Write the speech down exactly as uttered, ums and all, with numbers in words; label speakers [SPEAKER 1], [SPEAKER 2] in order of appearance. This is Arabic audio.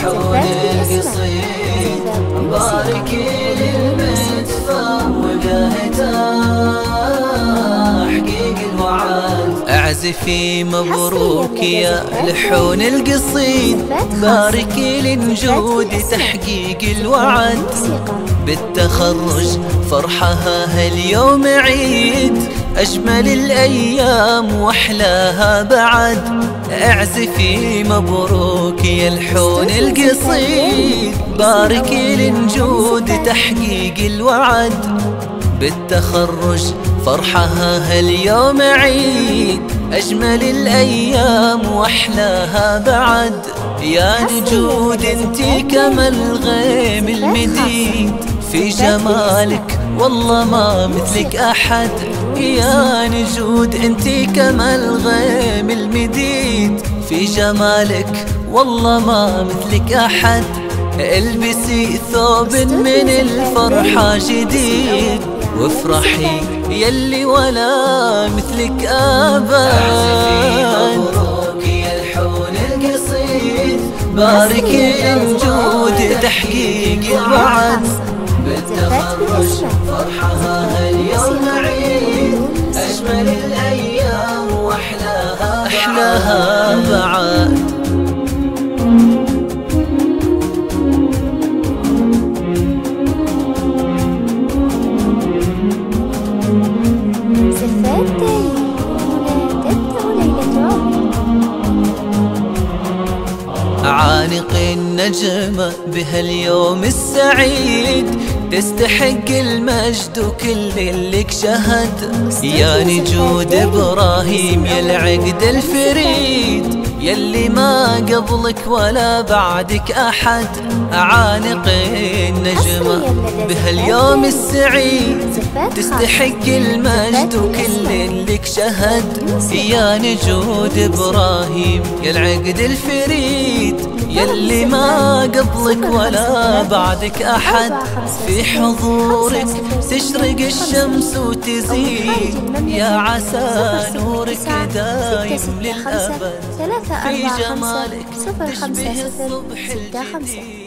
[SPEAKER 1] الحون القصيد باركي للمدفع وجاهته تحقيق الوعد. اعزفي مبروك يا لحون القصيد باركي لنجود تحقيق الوعد. بالتخرج فرحها هاليوم عيد أجمل الأيام وأحلاها بعد. اعزفي مبروك يا لحون القصيد باركي لنجود تحقيق الوعد. بالتخرج فرحها هاليوم عيد أجمل الأيام وأحلاها بعد. يا نجود انتي كما الغيم المديد في جمالك والله ما مثلك أحد. يا نجود انتي كما الغيم المديد في جمالك والله ما مثلك أحد. البسي ثوب من الفرحة جديد وافرحي يلي ولا مثلك أبد. مبروك يا لحون القصيد باركي لنجود تحقيق الوعد. بالتخرج فرحها هاليوم عيد أجمل الأيام وأحلاها أحلاها بعد. عانق النجمة بهاليوم السعيد تستحق المجد وكل اللي شهد. يا نجود إبراهيم يا العقد الفريد يلي ما قبلك ولا بعدك أحد. عانق النجمة بهاليوم السعيد تستحق المجد وكل اللي شهد. يا نجود إبراهيم يا العقد الفريد يلي ما قبلك ولا بعدك أحد. في حضورك تشرق الشمس وتزيد يا عسى نورك دايم للأبد. في جمالك تشبه الصبح الجديد.